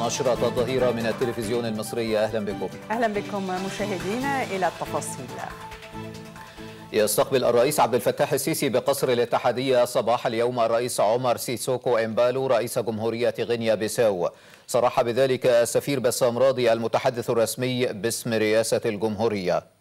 نشرة الظهيرة من التلفزيون المصري. أهلا بكم. أهلا بكم مشاهدينا. إلى التفاصيل. يستقبل الرئيس عبد الفتاح السيسي بقصر الاتحادية صباح اليوم الرئيس عمر سيسوكو إمبالو رئيس جمهورية غينيا بيساو. صرح بذلك السفير بسام راضي المتحدث الرسمي باسم رئاسة الجمهورية.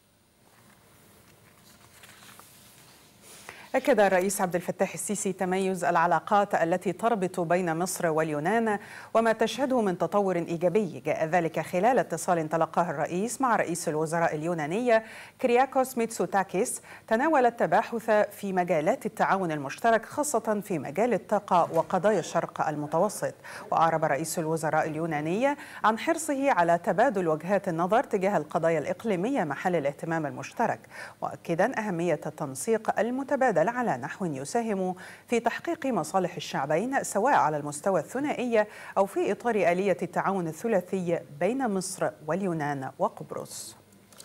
أكد الرئيس عبد الفتاح السيسي تميز العلاقات التي تربط بين مصر واليونان وما تشهده من تطور إيجابي. جاء ذلك خلال اتصال تلقاه الرئيس مع رئيس الوزراء اليوناني كرياكوس ميتسوتاكيس تناول التباحث في مجالات التعاون المشترك خاصة في مجال الطاقة وقضايا الشرق المتوسط. وأعرب رئيس الوزراء اليوناني عن حرصه على تبادل وجهات النظر تجاه القضايا الإقليمية محل الاهتمام المشترك، مؤكدا أهمية التنسيق المتبادل على نحو يساهم في تحقيق مصالح الشعبين سواء على المستوى الثنائي أو في إطار آلية التعاون الثلاثي بين مصر واليونان وقبرص.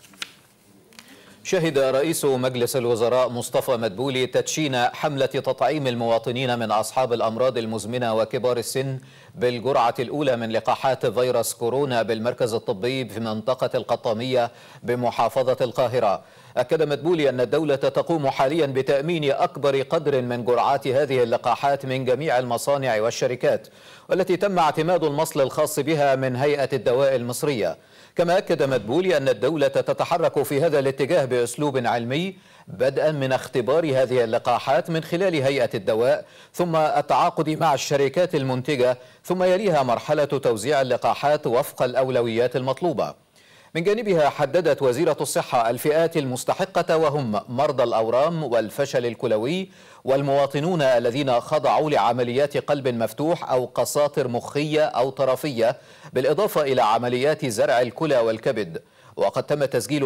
شهد رئيس مجلس الوزراء مصطفى مدبولي تدشين حملة تطعيم المواطنين من أصحاب الأمراض المزمنة وكبار السن بالجرعة الأولى من لقاحات فيروس كورونا بالمركز الطبي في منطقة القطامية بمحافظة القاهرة. أكد مدبولي أن الدولة تقوم حاليا بتأمين أكبر قدر من جرعات هذه اللقاحات من جميع المصانع والشركات، والتي تم اعتماد المصل الخاص بها من هيئة الدواء المصرية. كما أكد مدبولي أن الدولة تتحرك في هذا الاتجاه بأسلوب علمي، بدءا من اختبار هذه اللقاحات من خلال هيئة الدواء، ثم التعاقد مع الشركات المنتجة، ثم يليها مرحلة توزيع اللقاحات وفق الأولويات المطلوبة. من جانبها حددت وزيرة الصحة الفئات المستحقة وهم مرضى الأورام والفشل الكلوي والمواطنون الذين خضعوا لعمليات قلب مفتوح أو قساطر مخية أو طرفية، بالإضافة إلى عمليات زرع الكلى والكبد. وقد تم تسجيل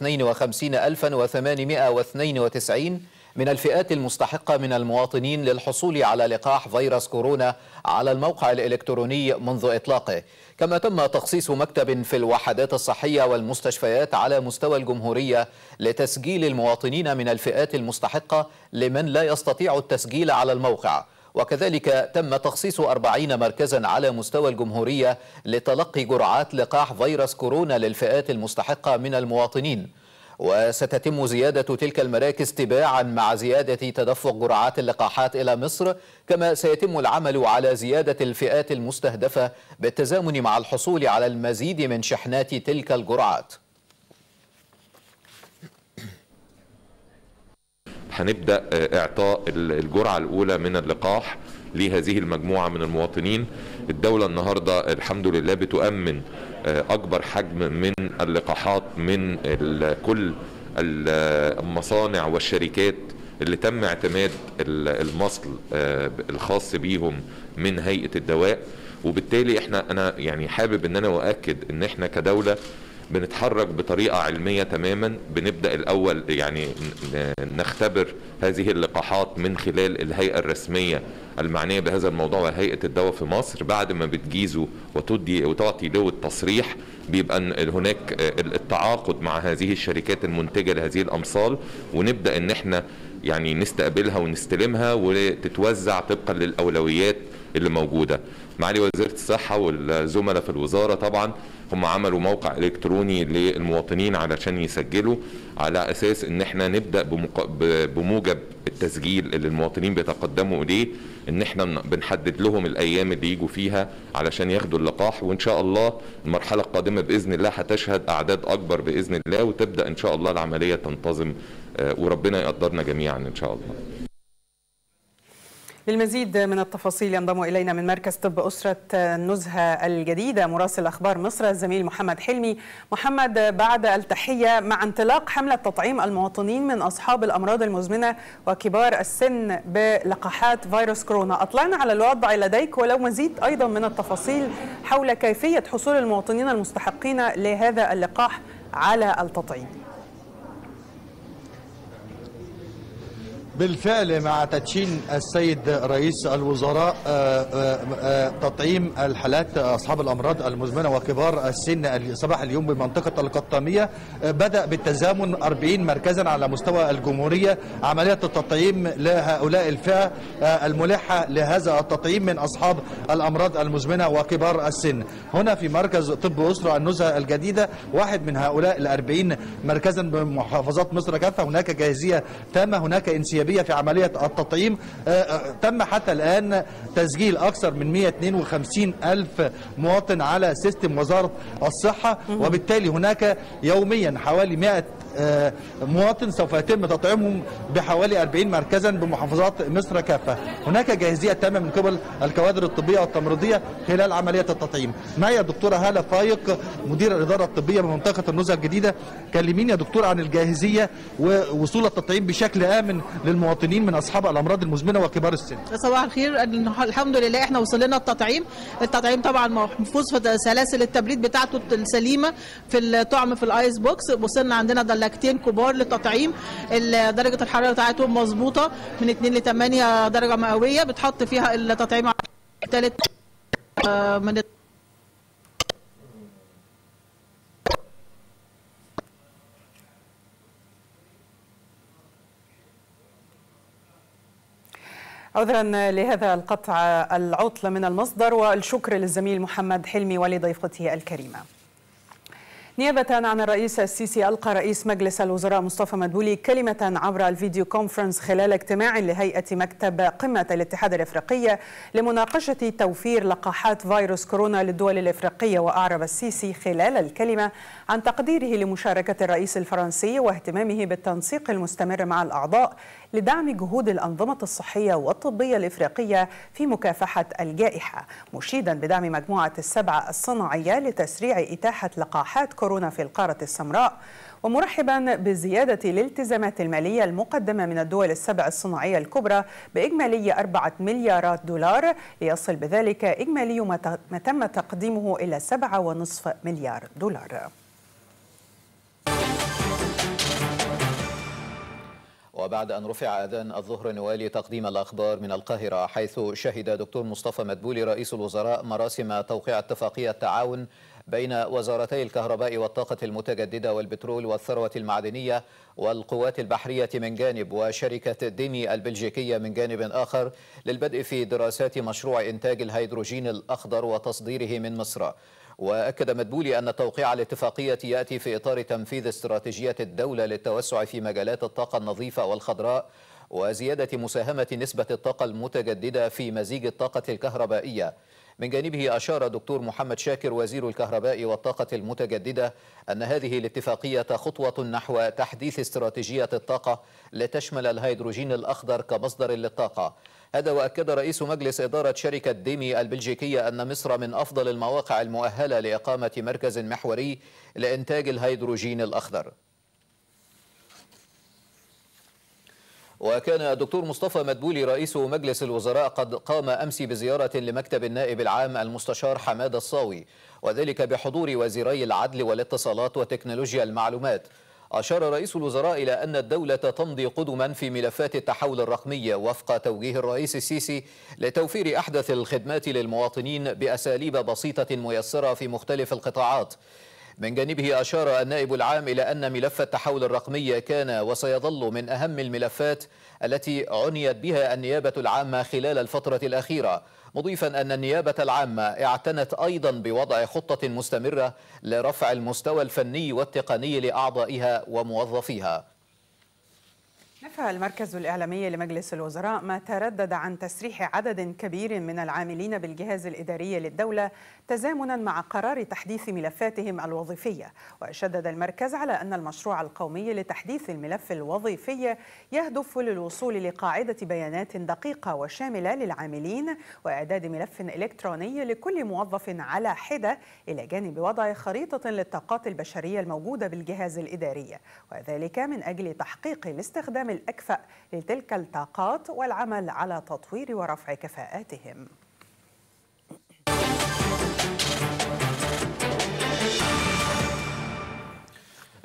152,892 من الفئات المستحقة من المواطنين للحصول على لقاح فيروس كورونا على الموقع الإلكتروني منذ إطلاقه. كما تم تخصيص مكتب في الوحدات الصحية والمستشفيات على مستوى الجمهورية لتسجيل المواطنين من الفئات المستحقة لمن لا يستطيع التسجيل على الموقع. وكذلك تم تخصيص 40 مركزا على مستوى الجمهورية لتلقي جرعات لقاح فيروس كورونا للفئات المستحقة من المواطنين. وستتم زيادة تلك المراكز تباعا مع زيادة تدفق جرعات اللقاحات إلى مصر. كما سيتم العمل على زيادة الفئات المستهدفة بالتزامن مع الحصول على المزيد من شحنات تلك الجرعات. هنبدأ إعطاء الجرعة الأولى من اللقاح لهذه المجموعة من المواطنين. الدولة النهاردة الحمد لله بتؤمن أكبر حجم من اللقاحات من كل المصانع والشركات اللي تم اعتماد المصل الخاص بيهم من هيئة الدواء. وبالتالي أنا يعني حابب أن أنا أؤكد أن احنا كدولة بنتحرك بطريقة علمية تماما. بنبدأ الأول يعني نختبر هذه اللقاحات من خلال الهيئة الرسمية المعنية بهذا الموضوع وهيئة الدواء في مصر. بعد ما بتجيزه وتعطي له التصريح بيبقى هناك التعاقد مع هذه الشركات المنتجة لهذه الأمصال، ونبدأ ان احنا يعني نستقبلها ونستلمها وتتوزع طبقا للأولويات اللي موجودة. معالي وزيرة الصحة والزملاء في الوزارة طبعا هم عملوا موقع إلكتروني للمواطنين علشان يسجلوا، على أساس ان احنا نبدأ بموجب التسجيل اللي المواطنين بيتقدموا إليه، ان احنا بنحدد لهم الأيام اللي يجوا فيها علشان ياخدوا اللقاح. وإن شاء الله المرحلة القادمة بإذن الله هتشهد أعداد أكبر بإذن الله، وتبدأ إن شاء الله العملية تنتظم وربنا يقدرنا جميعا إن شاء الله. للمزيد من التفاصيل ينضم إلينا من مركز طب أسرة النزهة الجديدة مراسل أخبار مصر الزميل محمد حلمي. محمد، بعد التحية، مع انطلاق حملة تطعيم المواطنين من أصحاب الأمراض المزمنة وكبار السن بلقاحات فيروس كورونا، أطلعنا على الوضع لديك ولو مزيد أيضا من التفاصيل حول كيفية حصول المواطنين المستحقين لهذا اللقاح على التطعيم. بالفعل مع تدشين السيد رئيس الوزراء تطعيم الحالات أصحاب الأمراض المزمنة وكبار السن صباح اليوم بمنطقة القطامية، بدأ بالتزامن 40 مركزا على مستوى الجمهورية عملية التطعيم لهؤلاء الفئة الملحة لهذا التطعيم من أصحاب الأمراض المزمنة وكبار السن. هنا في مركز طب أسرة النزهة الجديدة، واحد من هؤلاء 40 مركزا بمحافظات مصر كافة، هناك جاهزية تامة، هناك انسيابية في عملية التطعيم. تم حتى الآن تسجيل أكثر من 152 ألف مواطن على سيستم وزارة الصحة، وبالتالي هناك يوميا حوالي 100 مواطن سوف يتم تطعيمهم بحوالي 40 مركزا بمحافظات مصر كافة. هناك جاهزية تامة من قبل الكوادر الطبية والتمريضية خلال عملية التطعيم. معي الدكتورة هالة فايق مدير الإدارة الطبية بمنطقة النزهة الجديدة. كلميني يا دكتور عن الجاهزية ووصول التطعيم بشكل آمن للمواطنين من أصحاب الأمراض المزمنة وكبار السن. صباح الخير، الحمد لله احنا وصل لنا التطعيم طبعا محفوظ في سلاسل التبريد بتاعته السليمة في الطعم في الايس بوكس. وصلنا عندنا دلاجتين كبار للتطعيم، درجة الحرارة بتاعتهم مظبوطة من 2 ل 8 درجة مئوية، بتحط فيها التطعيم الثالث من عذرا لهذا القطع العطل من المصدر، والشكر للزميل محمد حلمي ولضيفته الكريمة. نيابة عن الرئيس السيسي، ألقى رئيس مجلس الوزراء مصطفى مدبولي كلمة عبر الفيديو كونفرنس خلال اجتماع لهيئة مكتب قمة الاتحاد الإفريقي لمناقشة توفير لقاحات فيروس كورونا للدول الإفريقية. وأعرب السيسي خلال الكلمة عن تقديره لمشاركة الرئيس الفرنسي واهتمامه بالتنسيق المستمر مع الأعضاء لدعم جهود الأنظمة الصحية والطبية الإفريقية في مكافحة الجائحة، مشيدا بدعم مجموعة السبعة الصناعية لتسريع إتاحة لقاحات كورونا في القارة السمراء، ومرحبا بزيادة الالتزامات المالية المقدمة من الدول السبع الصناعية الكبرى بإجمالي 4 مليارات دولار، ليصل بذلك إجمالي ما تم تقديمه إلى 7.5 مليار دولار. وبعد أن رفع أذان الظهر نوالي تقديم الأخبار من القاهرة، حيث شهد دكتور مصطفى مدبولي رئيس الوزراء مراسم توقيع اتفاقية تعاون بين وزارتي الكهرباء والطاقة المتجددة والبترول والثروة المعدنية والقوات البحرية من جانب، وشركة ديمي البلجيكية من جانب آخر، للبدء في دراسات مشروع إنتاج الهيدروجين الأخضر وتصديره من مصر. وأكد مدبولي أن توقيع الاتفاقية يأتي في إطار تنفيذ استراتيجية الدولة للتوسع في مجالات الطاقة النظيفة والخضراء وزيادة مساهمة نسبة الطاقة المتجددة في مزيج الطاقة الكهربائية. من جانبه أشار دكتور محمد شاكر وزير الكهرباء والطاقة المتجددة أن هذه الاتفاقية خطوة نحو تحديث استراتيجية الطاقة لتشمل الهيدروجين الأخضر كمصدر للطاقة. هذا وأكد رئيس مجلس إدارة شركة ديمي البلجيكية أن مصر من أفضل المواقع المؤهلة لإقامة مركز محوري لإنتاج الهيدروجين الأخضر. وكان الدكتور مصطفى مدبولي رئيس مجلس الوزراء قد قام أمس بزيارة لمكتب النائب العام المستشار حماد الصاوي، وذلك بحضور وزيري العدل والاتصالات وتكنولوجيا المعلومات. أشار رئيس الوزراء إلى أن الدولة تمضي قدما في ملفات التحول الرقمي وفق توجيه الرئيس السيسي لتوفير أحدث الخدمات للمواطنين بأساليب بسيطة ميسرة في مختلف القطاعات. من جانبه أشار النائب العام إلى أن ملف التحول الرقمي كان وسيظل من أهم الملفات التي عنيت بها النيابة العامة خلال الفترة الأخيرة، مضيفا أن النيابة العامة اعتنت أيضا بوضع خطة مستمرة لرفع المستوى الفني والتقني لأعضائها وموظفيها. نفى المركز الإعلامي لمجلس الوزراء ما تردد عن تسريح عدد كبير من العاملين بالجهاز الإداري للدولة تزامنا مع قرار تحديث ملفاتهم الوظيفية. وشدد المركز على أن المشروع القومي لتحديث الملف الوظيفي يهدف للوصول لقاعدة بيانات دقيقة وشاملة للعاملين وإعداد ملف إلكتروني لكل موظف على حدة، إلى جانب وضع خريطة للطاقات البشرية الموجودة بالجهاز الإداري، وذلك من أجل تحقيق الاستخدام الأكفأ لتلك الطاقات والعمل على تطوير ورفع كفاءاتهم.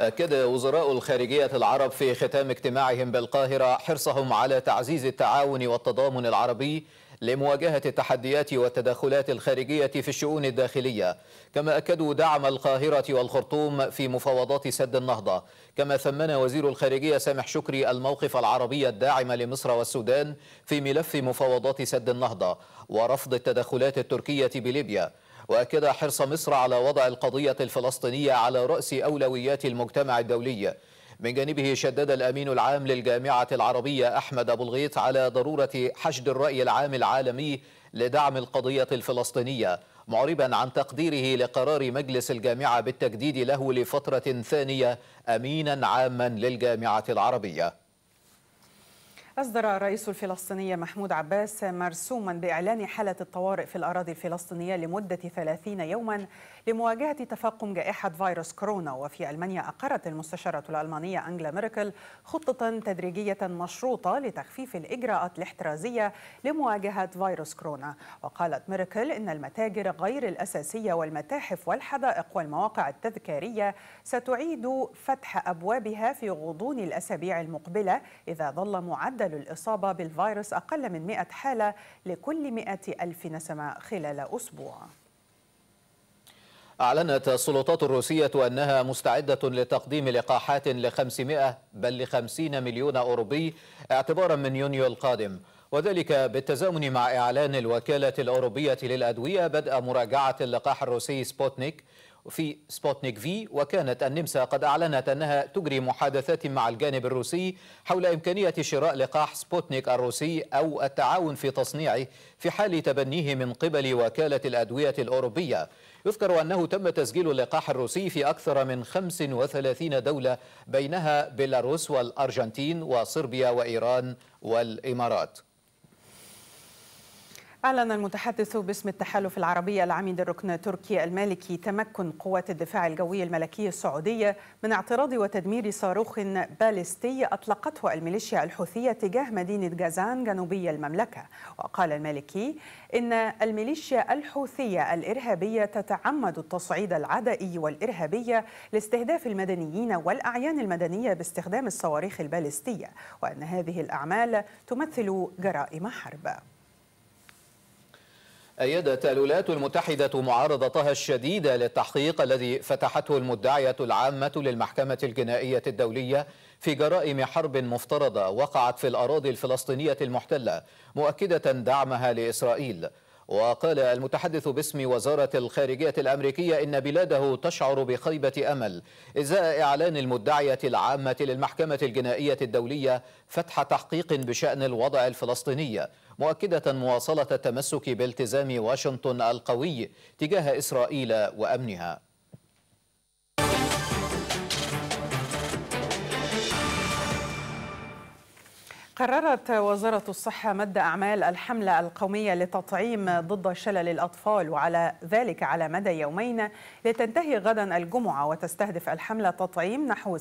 أكد وزراء الخارجية العرب في ختام اجتماعهم بالقاهرة حرصهم على تعزيز التعاون والتضامن العربي لمواجهة التحديات والتدخلات الخارجية في الشؤون الداخلية، كما أكدوا دعم القاهرة والخرطوم في مفاوضات سد النهضة. كما ثمن وزير الخارجية سامح شكري الموقف العربي الداعم لمصر والسودان في ملف مفاوضات سد النهضة ورفض التدخلات التركية بليبيا، وأكد حرص مصر على وضع القضية الفلسطينية على رأس أولويات المجتمع الدولي. من جانبه شدد الأمين العام للجامعة العربية أحمد أبو الغيط على ضرورة حشد الرأي العام العالمي لدعم القضية الفلسطينية، معربا عن تقديره لقرار مجلس الجامعة بالتجديد له لفترة ثانية أمينا عاما للجامعة العربية. أصدر الرئيس الفلسطيني محمود عباس مرسوما بإعلان حالة الطوارئ في الأراضي الفلسطينية لمدة 30 يوما لمواجهة تفاقم جائحة فيروس كورونا. وفي ألمانيا أقرت المستشارة الألمانية أنجلا ميركل خطة تدريجية مشروطة لتخفيف الإجراءات الاحترازية لمواجهة فيروس كورونا. وقالت ميركل إن المتاجر غير الأساسية والمتاحف والحدائق والمواقع التذكارية ستعيد فتح أبوابها في غضون الأسابيع المقبلة إذا ظل معدل الإصابة بالفيروس أقل من 100 حالة لكل 100,000 نسمة خلال أسبوع. أعلنت السلطات الروسية أنها مستعدة لتقديم لقاحات ل500 بل ل50 مليون أوروبي اعتبارا من يونيو القادم، وذلك بالتزامن مع إعلان الوكالة الأوروبية للأدوية بدء مراجعة اللقاح الروسي سبوتنيك في. وكانت النمسا قد أعلنت أنها تجري محادثات مع الجانب الروسي حول إمكانية شراء لقاح سبوتنيك الروسي أو التعاون في تصنيعه في حال تبنيه من قبل وكالة الأدوية الأوروبية. يذكر أنه تم تسجيل اللقاح الروسي في أكثر من 35 دولة بينها بيلاروس والأرجنتين وصربيا وإيران والإمارات. أعلن المتحدث باسم التحالف العربي العميد الركن تركي المالكي تمكن قوات الدفاع الجوي الملكي السعودية من اعتراض وتدمير صاروخ باليستي أطلقته الميليشيا الحوثية تجاه مدينة جازان جنوبي المملكة. وقال المالكي إن الميليشيا الحوثية الإرهابية تتعمد التصعيد العدائي والإرهابي لاستهداف المدنيين والأعيان المدنية باستخدام الصواريخ الباليستية، وأن هذه الأعمال تمثل جرائم حرب. أيدت الولايات المتحدة معارضتها الشديدة للتحقيق الذي فتحته المدعية العامة للمحكمة الجنائية الدولية في جرائم حرب مفترضة وقعت في الأراضي الفلسطينية المحتلة، مؤكدة دعمها لإسرائيل. وقال المتحدث باسم وزارة الخارجية الأمريكية إن بلاده تشعر بخيبة أمل إزاء إعلان المدعية العامة للمحكمة الجنائية الدولية فتح تحقيق بشأن الوضع الفلسطيني، مؤكدة مواصلة التمسك بالتزام واشنطن القوي تجاه إسرائيل وأمنها. قررت وزارة الصحة مد أعمال الحملة القومية للتطعيم ضد شلل الأطفال، وعلى ذلك على مدى يومين لتنتهي غدا الجمعة. وتستهدف الحملة تطعيم نحو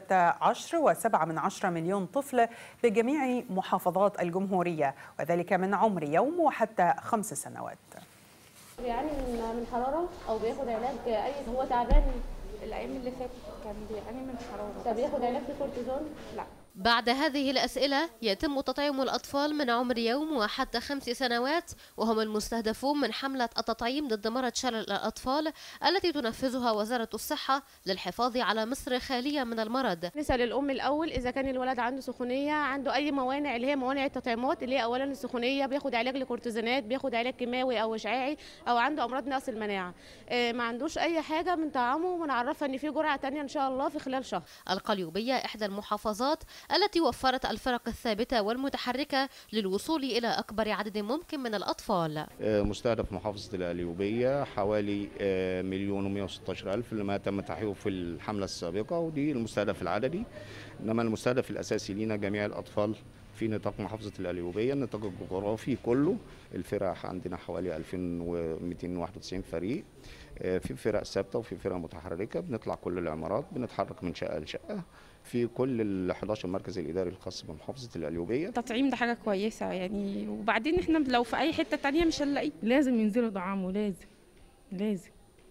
16.7 مليون طفل بجميع محافظات الجمهورية، وذلك من عمر يوم وحتى 5 سنوات. بيعاني من حرارة أو بياخد علاج هو تعبان الأيام اللي فاتت كان بيعاني من حرارة. طب بياخد علاج كورتيزون؟ لا. بعد هذه الأسئلة يتم تطعيم الأطفال من عمر يوم وحتى 5 سنوات، وهم المستهدفون من حملة التطعيم ضد مرض شلل الأطفال التي تنفذها وزارة الصحة للحفاظ على مصر خالية من المرض. نسأل الأم الأول إذا كان الولد عنده سخونية، عنده أي موانع اللي هي موانع التطعيمات، اللي هي أولا السخونية، بياخد علاج لكورتيزونات، بياخد علاج كيماوي أو إشعاعي، أو عنده أمراض نقص المناعة. ما عندوش أي حاجة من طعامه، ونعرفها إن في جرعة تانية إن شاء الله في خلال شهر. القليوبية إحدى المحافظات التي وفرت الفرق الثابتة والمتحركة للوصول إلى أكبر عدد ممكن من الأطفال. مستهدف محافظة القليوبية حوالي 1,116,000 لما تم تحقيقه في الحملة السابقة، ودي المستهدف العددي. إنما المستهدف الأساسي لنا جميع الأطفال في نطاق محافظة القليوبية. النطاق الجغرافي كله الفرق عندنا حوالي 2291 فريق، في فرق ثابتة وفي فرق متحركة. بنطلع كل العمارات، بنتحرك من شقة لشقة في كل ال 11 مركز الإداري الخاص بمحافظة القليوبية. التطعيم ده حاجة كويسة يعني، وبعدين احنا لو في أي حتة تانية مش هنلاقيه. لازم ينزلوا دعامه، لازم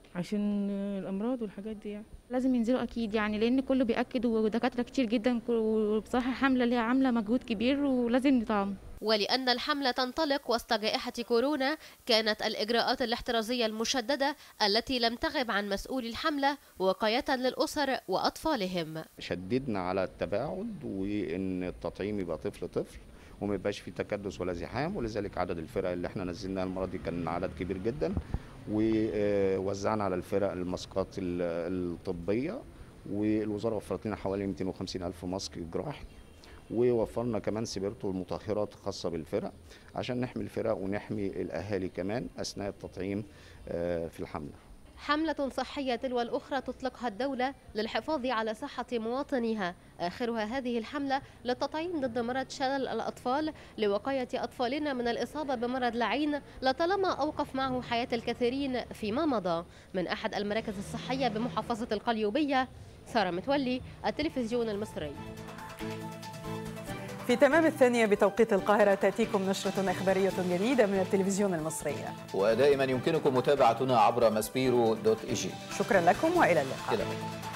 عشان الامراض والحاجات دي يعني. لازم ينزلوا اكيد يعني، لان كله بياكد ودكاتره كتير جدا، وبصراحه حمله ليها عامله مجهود كبير ولازم ندعم. ولأن الحملة تنطلق وسط جائحة كورونا، كانت الإجراءات الاحترازية المشددة التي لم تغب عن مسؤولي الحملة وقاية للأسر وأطفالهم. شددنا على التباعد وإن التطعيم يبقى طفل وما يبقاش فيه تكدس ولا زحام، ولذلك عدد الفرق اللي احنا نزلناها المرة دي كان عدد كبير جدا، ووزعنا على الفرق الماسكات الطبية، والوزارة وفرت لنا حوالي 250 ألف ماسك جراحي، ووفرنا كمان سبيرتو المطهرات خاصة بالفرق عشان نحمي الفرق ونحمي الأهالي كمان أثناء التطعيم في الحملة. حملة صحية تلو الأخرى تطلقها الدولة للحفاظ على صحة مواطنيها، آخرها هذه الحملة للتطعيم ضد مرض شلل الأطفال لوقاية أطفالنا من الإصابة بمرض العين، لطالما أوقف معه حياة الكثيرين فيما مضى. من أحد المراكز الصحية بمحافظة القليوبية، سارة متولي، التلفزيون المصري. في تمام 2 بتوقيت القاهرة تأتيكم نشرة إخبارية جديدة من التلفزيون المصري، ودائما يمكنكم متابعتنا عبر ماسبيرو.eg. شكرا لكم وإلى اللقاء.